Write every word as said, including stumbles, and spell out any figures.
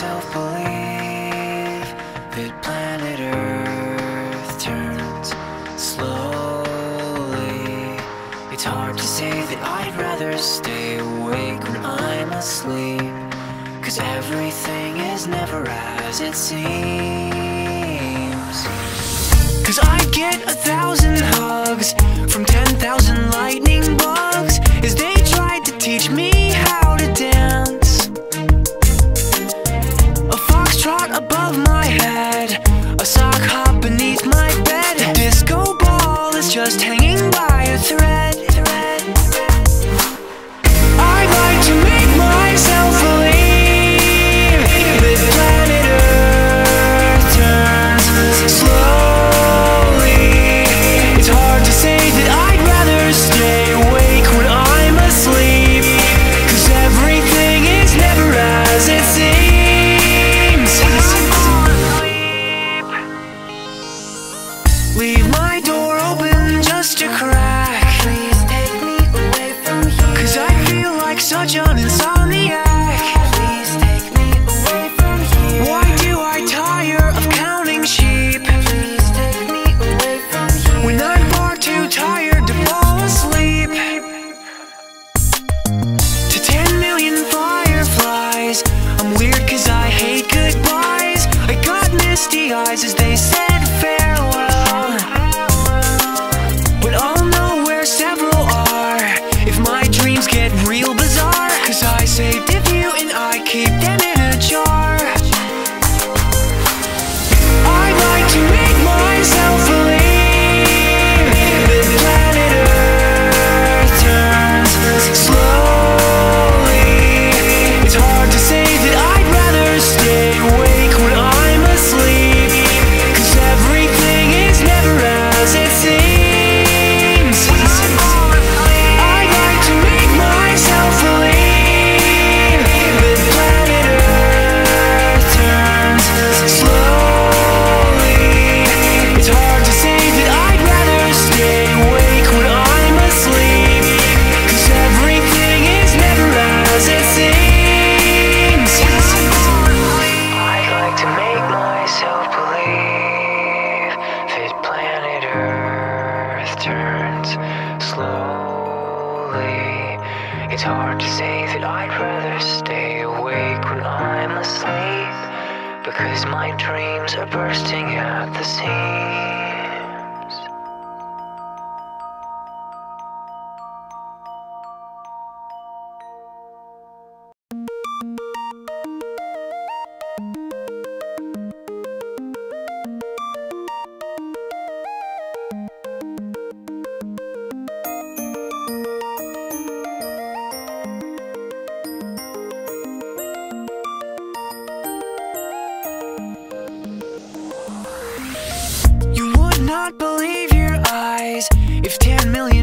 myself believe that planet Earth turns slowly. It's hard to say that I'd rather stay awake when I'm asleep, 'cause everything is never as it seems. 'Cause I get a thousand hugs from ten thousand lightning bugs as they tried to teach me how to dance. A foxtrot above my head, a sock hop beneath my bed. A disco ball is just hanging by a thread. I like to make myself believe that planet Earth turns slowly. It's hard to say that I'd rather stay awake when I'm asleep, 'cause everything is never as it seems. Leave my door open just a crack. Please take me away from here, 'cause I feel like such an insomniac. Please take me away from here. Why do I tire of counting sheep? Please take me away from here, when I'm far too tired to fall asleep. To ten million fireflies, I'm weird 'cause I hate goodbyes. I got misty eyes as they said farewell, but I'll know where several are if my dreams get real bizarre, 'cause I saved a few and I keep them in a jar. I like to make myself believe that planet Earth turns slowly. It's hard to say that I'd rather stay awake when I'm asleep, 'cause everything is never as it seems. I like to make myself believe that planet Earth turns slowly. It's hard to say that I'd rather stay awake when I'm asleep, 'cause everything is never as it seems. I'd like to make myself believe that planet Earth turns slowly. It's hard to say that I'd rather stay awake when I'm asleep, because my dreams are bursting at the seams. You would not believe your eyes if ten million